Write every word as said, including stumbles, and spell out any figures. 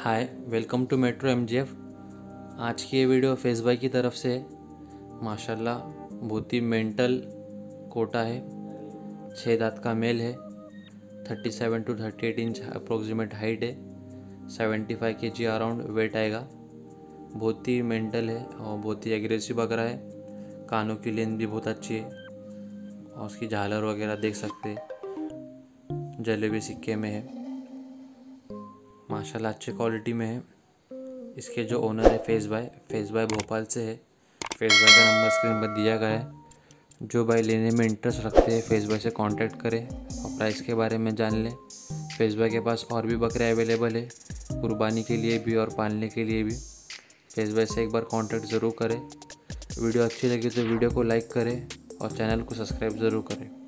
Hi, welcome to Metro MGF. आज की ये वीडियो फेस भाई की तरफ से है। माशाल्लाह बहुत ही मेंटल कोटा है। छः दांत का मेल है। सैंतीस टू अड़तीस इंच अप्रोक्सीमेट हाइट है। पचहत्तर केजी अराउंड वेट आएगा। बहुत ही मेंटल है और बहुत ही एग्रेसिव बकरा है। कानों की लेंथ भी बहुत अच्छी है और उसकी झालर वगैरह देख सकते हैं, जलेबी सिक्के में है। माशाल्लाह अच्छी क्वालिटी में है। इसके जो ओनर है फेस भाई फेस भाई भोपाल से है। फेस भाई का नंबर स्क्रीन पर दिया गया है। जो भाई लेने में इंटरेस्ट रखते हैं फेस भाई से कांटेक्ट करें और प्राइस के बारे में जान लें। फेस भाई के पास और भी बकरे अवेलेबल है, कुर्बानी के लिए भी और पालने के लिए भी। फेस भाई से एक बार कांटेक्ट ज़रूर करें। वीडियो अच्छी लगी तो वीडियो को लाइक करें और चैनल को सब्सक्राइब ज़रूर करें।